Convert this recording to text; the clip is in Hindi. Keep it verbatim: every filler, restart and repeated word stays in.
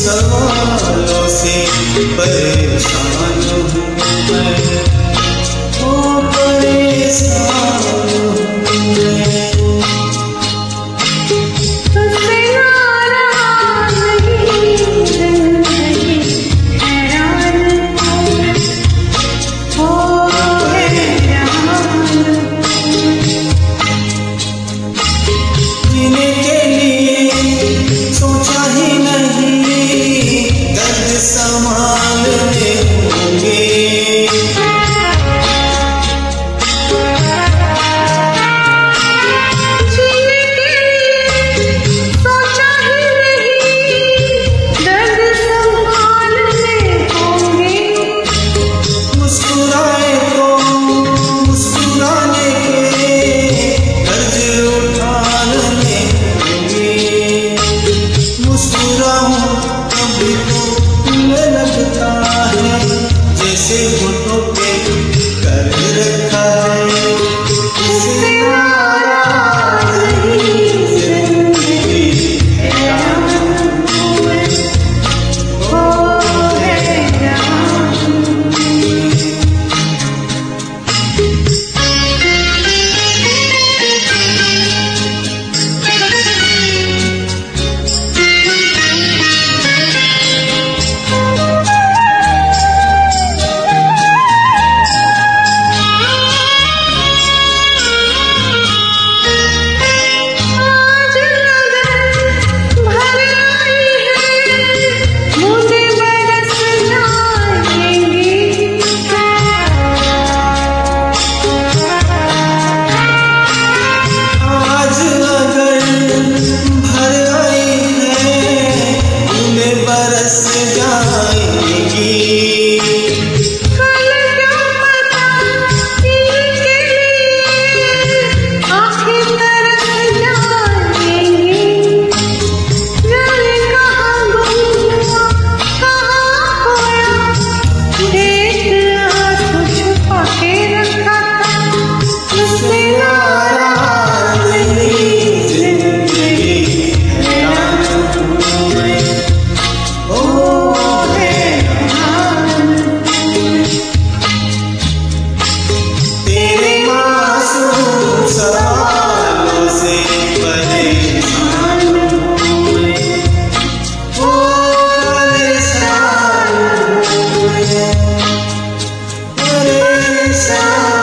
सवालों से परेशान हूँ मैं, ओ परेशान हूँ मैं। तुझसे नाराज नहीं जिंदगी हैरान हूँ, ओ हैरान जीने के लिए सोचा ही नहीं, दर्द संभालने होंगे। जीने के लिए सोचा ही नहीं, दर्द संभालने होंगे। मुस्कुराए तो मुस्कुराने के कर्ज उठाने होंगे। मुस्कुराऊं कभी तो तुम्हें लगता है जैसे होठों पे कर्ज रखा है। तुझसे नाराज नहीं जिंदगी हैरान हूँ मैं, ओ हैरान हूँ मैं। आज लगन भर आई है, बूंदे बरस जाएंगी। आज लगन भर आई है, बूंदें बरस जाएंगी। कल क्या पता इनके लिए आँखें तरस जाएंगी। जाने कहाँ गुम हुआ, कहाँ खोया, एक आंसू छुपा के रखा था। तुझसे नाराज नहीं जिंदगी हैरान हूँ मैं, ओ हैरान हूँ मैं। तेरे मासूम सवालों से परेशान हूँ मैं, ओ परेशान हूँ मैं, परेशान